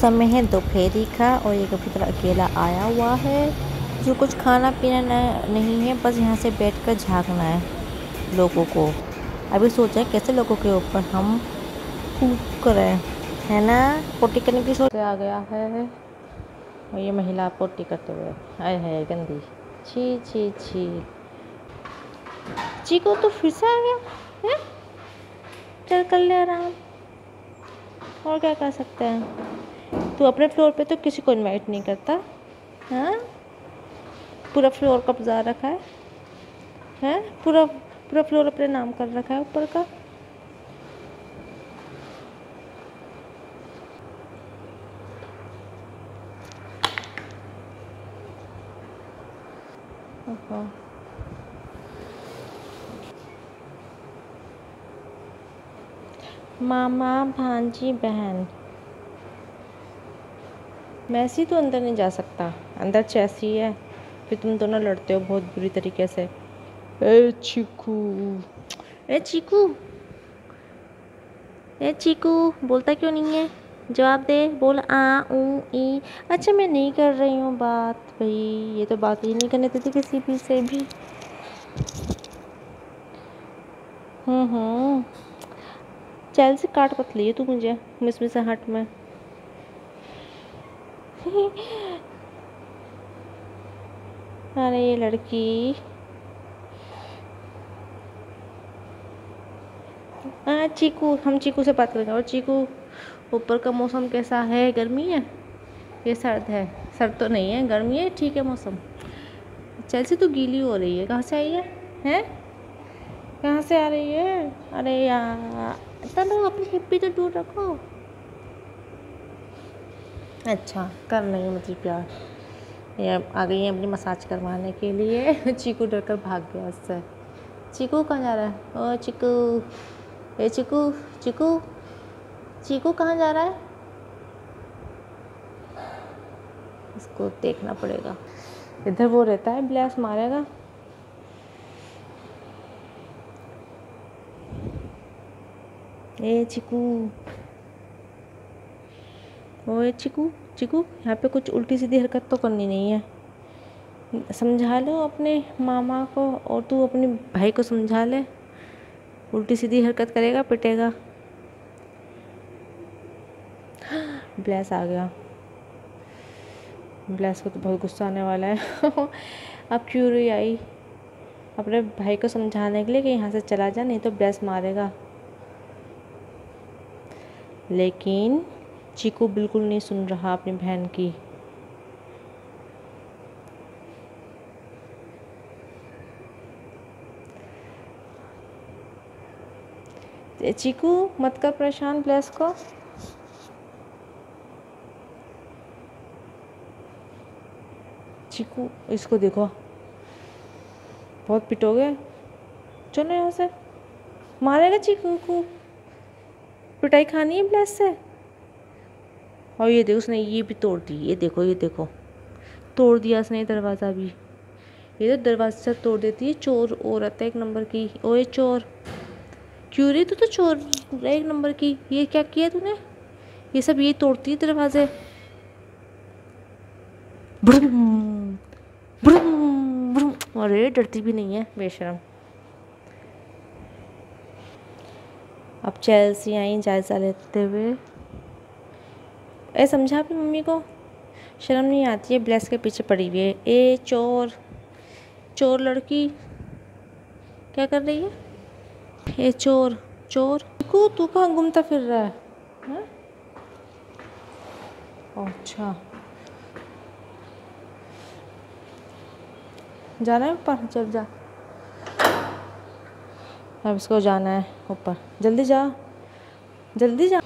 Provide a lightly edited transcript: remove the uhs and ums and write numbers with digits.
समय है दोपहरी का और ये कबूतर अकेला आया हुआ है जो कुछ खाना पीना नहीं है, बस यहाँ से बैठकर झांकना है लोगों को। अभी सोचा है कैसे लोगों के ऊपर हम कूद करें, है ना। पोटी करने की सोच आ गया है और ये महिला पोटी करते हुए आए है गंदी। छी छी छी। चीकू तो फिर से आ गया है। चल कर ले आराम, और क्या कर सकते हैं। तू अपने फ्लोर पे तो किसी को इनवाइट नहीं करता, हाँ। पूरा फ्लोर कब्जा रखा है, हैं। पूरा पूरा फ्लोर अपने नाम कर रखा है ऊपर का। मामा भांजी बहन। मैसी तो अंदर नहीं जा सकता, अंदर चैसी है। फिर तुम दोनों लड़ते हो बहुत बुरी तरीके से। ए चीकू, ए चीकू, ए चीकू, बोलता क्यों नहीं है। जवाब दे, बोल आ ऊ ई। अच्छा मैं नहीं कर रही हूँ बात, भाई ये तो बात ही नहीं करने देती किसी भी से भी। चल से काट पत लिए तू मुझे मिसमिस से हट में। अरे ये लड़की। हाँ चीकू, हम चीकू से बात करेंगे। और चीकू, ऊपर का मौसम कैसा है, गर्मी है ये सर्द है। सर्द तो नहीं है, गर्मी है, ठीक है मौसम। चेल्सी तो गीली हो रही है, कहाँ से आई है, हैं। कहाँ से आ रही है। अरे यार चलो अपनी हिप्पी तो दूर रखो। अच्छा कर नहीं मतलब प्यार। ये आ गई है अपनी मसाज करवाने के लिए। चीकू डर कर भाग गया उससे। चीकू कहाँ जा रहा है। ओ चीकू, ए चीकू, चीकू, चीकू कहाँ जा रहा है। इसको देखना पड़ेगा, इधर वो रहता है, ब्लास्ट मारेगा। ए चीकू, ओए चीकू, चीकू यहाँ पे कुछ उल्टी सीधी हरकत तो करनी नहीं है। समझा लो अपने मामा को, और तू अपने भाई को समझा ले। उल्टी सीधी हरकत करेगा पिटेगा। ब्लैस आ गया। ब्लैस को तो बहुत गुस्सा आने वाला है। अब क्यूरी आई अपने भाई को समझाने के लिए कि यहाँ से चला जा, नहीं तो ब्लैस मारेगा। लेकिन चीकू बिल्कुल नहीं सुन रहा अपनी बहन की। चीकू मत कर परेशान ब्लैस को। चीकू इसको देखो, बहुत पिटोगे। चलो यहाँ से, मारेगा चीकू को। पिटाई खानी है ब्लैस से। और ये देखो उसने ये भी तोड़ दी, ये देखो, ये देखो तोड़ दिया उसने दरवाज़ा भी। ये तो दरवाज़ा तोड़ देती है, चोर औरत है एक नंबर की। ओए चोर, क्यों रे तू तो चोर एक नंबर की। ये क्या किया तूने, ये सब ये तोड़ती है दरवाजे। ब्रुम ब्रुम ब्रुम। अरे डरती भी नहीं है बेशरम। अब चेल्सी आई जायज़ा लेते हुए। ए समझा अपनी मम्मी को, शर्म नहीं आती है, ब्लेस के पीछे पड़ी हुई है। ए चोर, चोर लड़की क्या कर रही है। ए चोर, चोर को तू कहाँ घूमता फिर रहा है, हाँ? अच्छा जाना है ऊपर, चल जा। अब इसको जाना है ऊपर, जल्दी जा, जल्दी जा।